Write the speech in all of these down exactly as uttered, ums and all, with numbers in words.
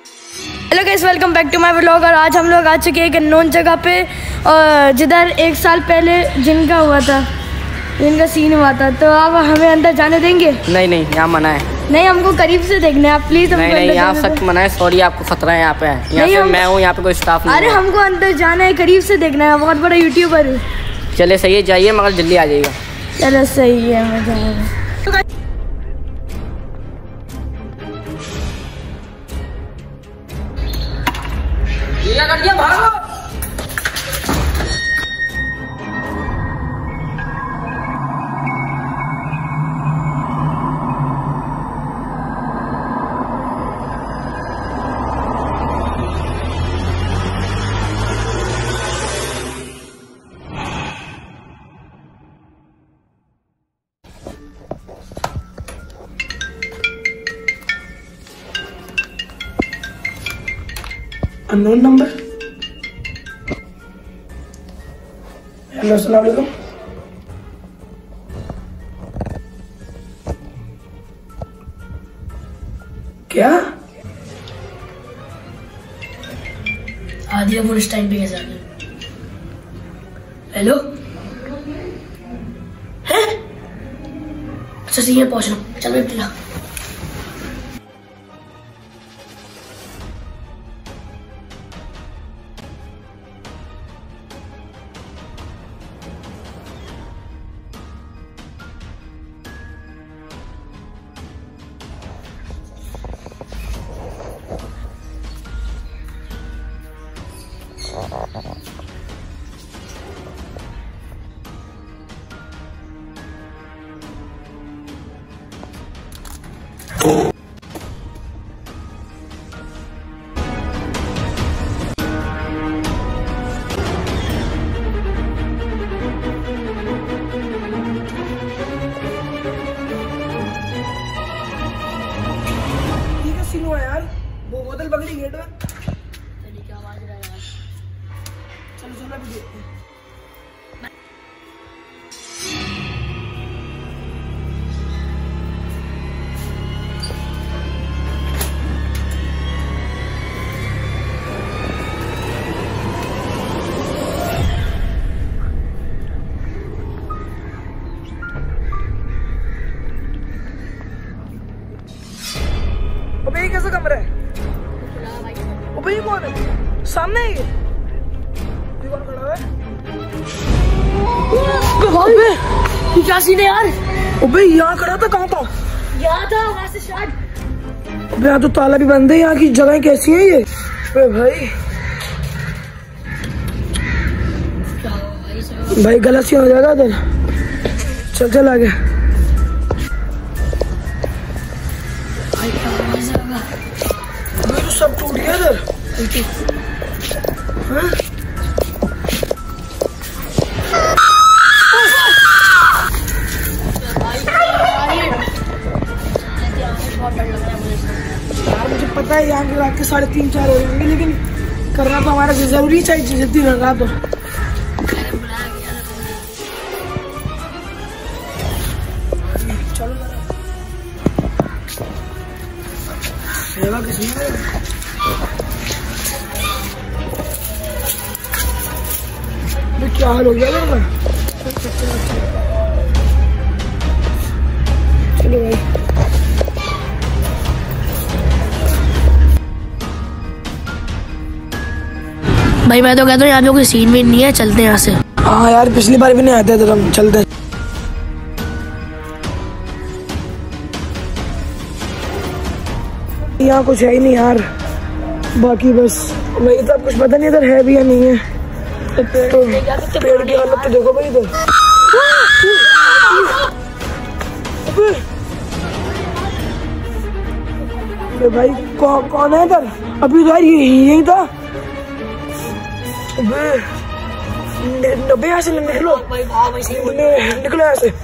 Hello guys, welcome back to my vlog. और आज हम लोग आ चुके हैं एक अननोन जगह पे, और जिधर एक साल पहले जिनका हुआ था जिनका सीन हुआ था। तो आप हमें अंदर जाने देंगे? नहीं नहीं, यहाँ मना है। नहीं, हमको करीब से देखना है, आप प्लीज हमको। नहीं नहीं, यहाँ सख्त मना है। सॉरी, आपको खतरा है यहाँ पे। यहाँ पे हम... मैं हूँ, यहाँ पे कोई स्टाफ नहीं। अरे हमको अंदर जाना है, करीब से देखना है, बहुत बड़ा यूट्यूबर है। चले सही है, जाइए मगर जल्दी आ जाइएगा। चलो सही है, मैं जाऊँगा। कर दिया, भागो। Unknown number. हेलो, अस्सलाम वालेकुम। क्या आदिया पुलिस टाइम पे कैसे आ गए? हेलो, है? अच्छा सही है, पहुंच रहा हूँ। चल बेटा। यार, वो बोतल पकड़ी गेट में। क्या आवाज रहा है यार? चलो चलो अभी देखते हैं। अबे ये कैसा कमरा है? अबे ये कौन है? सामने ही ये कौन खड़ा है? अबे ये क्या सीन है यार? अबे यहाँ खड़ा था, कहाँ था? यहाँ था, वहाँ से स्टार्ट। अबे यहाँ तो ताला भी बंद है। यहाँ की जगह कैसी है ये? अबे भाई क्या हुआ भाई? भाई गलत सी हो जाएगा इधर। चल चल आगे। भाई क्या आवाज होगा? अबे तो सब टूट गया इधर। हाँ? यार मुझे पता है यहाँ की रात के साढ़े तीन चार हो जाएंगे, लेकिन करना तो हमारा जरूरी चाहिए। जितनी रंगा तो चलो सेवा किसने? क्या हाल हो गया मेरा? चलो भाई। भाई मैं तो कहता हूँ यहाँ पे कोई सीन भी नहीं है, चलते हैं यहाँ से। हाँ यार, पिछली बार भी नहीं आते थे हम। चलते हैं। यहाँ कुछ है ही नहीं यार, बाकी बस वही तो। कुछ पता नहीं इधर है भी या नहीं है। तो पेड़ की हालत तो देखो भाई इधर। अबे भाई कौ, कौन है इधर? अभी तो यार यही था। अबे यहाँ से निकलो, निकलो यहाँ से।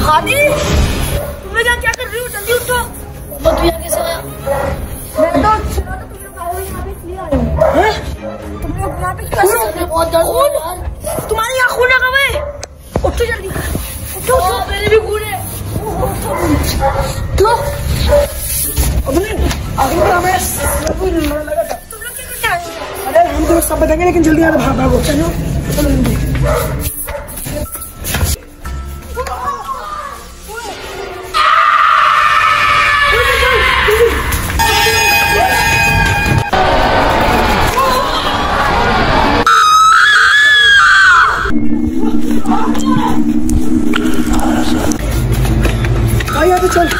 आदि तुम्हें क्या क्या कर रही हो? जल्दी उठो। तो तू यहाँ कैसे आया? मैं तो सुना था तुम लोग आए हो यहाँ पे इसलिए आए हो। हैं? तुम लोग यहाँ पे कैसे? सर में बहुत दर्द हो रहा है यार। तुम्हारे यहाँ खून लगा हुआ है। उठो जल्दी। उठो उठो। मेरे भी खून है। तो अपने आगे तो हमें लगा था। तुम लोग क्या करके आए हो? अरे हम तो सब बताएंगे लेकिन जल्दी आ भाग भागो। चलो चलो जल्दी। आइए तो चल।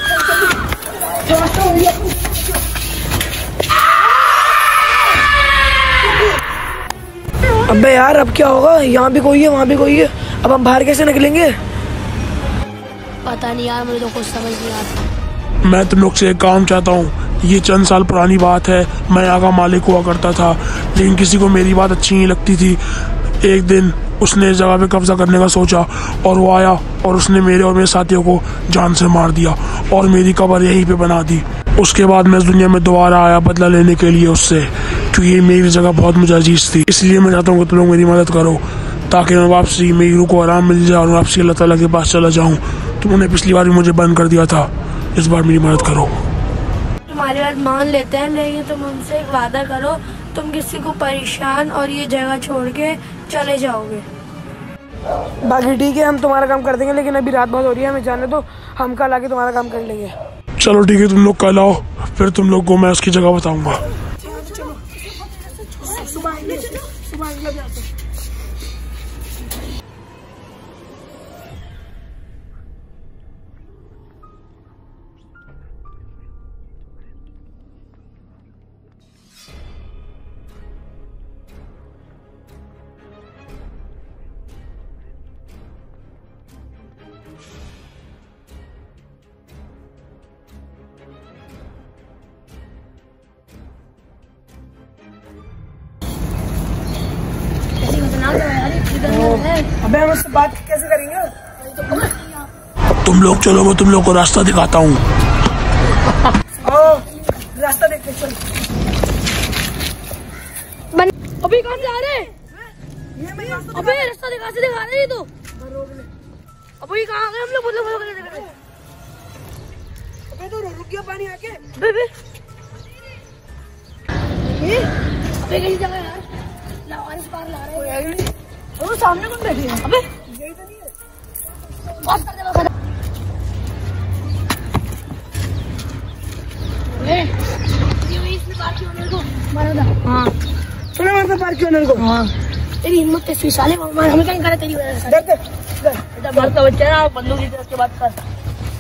अबे यार अब क्या होगा? यहाँ भी कोई है वहाँ भी कोई है, अब हम बाहर कैसे निकलेंगे? पता नहीं यार, मुझे तो कुछ समझ नहीं आता। मैं तुम लोग से एक काम चाहता हूँ। ये चंद साल पुरानी बात है। मैं यहाँ का मालिक हुआ करता था, लेकिन किसी को मेरी बात अच्छी नहीं लगती थी। एक दिन उसने इस जगह पे कब्जा करने का सोचा और वो आया और उसने मेरे और मेरे साथियों को जान से मार दिया और मेरी कब्र यहीं पे बना दी। उसके बाद मैं इस दुनिया में दोबारा आया बदला लेने के लिए उससे, क्योंकि ये मेरी जगह बहुत मुझे अजीज थी। इसलिए मैं चाहता हूँ कि तुम लोग मेरी मदद करो ताकि मैं वापसी मेरी रूह को आराम मिल जाए और वापसी अल्लाह ताला के पास चला जाऊँ। तुमने पिछली बार भी मुझे बंद कर दिया था, इस बार मेरी मदद करो। तुम्हारी बात मान लेते हैं, लेकिन तुम हमसे एक वादा करो, तुम किसी को परेशान और ये जगह छोड़ के चले जाओगे। बाकी ठीक है, हम तुम्हारा काम कर देंगे, लेकिन अभी रात बहुत हो रही है, हमें जाने दो। हम कल आके तुम्हारा काम कर लेंगे। चलो ठीक है, तुम लोग कल आओ, फिर तुम लोग को मैं उसकी जगह बताऊंगा। अबे हम उससे बात कैसे करेंगे? तुम लोग चलो, मैं तुम लोग को रास्ता दिखाता हूँ। रास्ता देखते चल। अभी कहाँ से आ रहे? अबे रास्ता दिखा से दिखा रहे हैं तो। अभी कहाँ आ गए हम लोग? बोलो बोलो बोलो। अबे तो रुक गया पानी आके। बे बे ये अबे कहीं जगह यार, लावारिस पार ला रहे हैं। वो सामने कौन बैठी है? अबे यही तो नहीं है। बात कर दे बस। ए ये वही इसमें बात क्यों होने को मारो ना। हां सुनो मारता पार क्यों नहीं को? हां तेरी हिम्मत कैसी साले, हम क्या करे तेरी वजह से? देख देख बेटा मरता बच्चा ना, बंदूक की तरह के बात कर।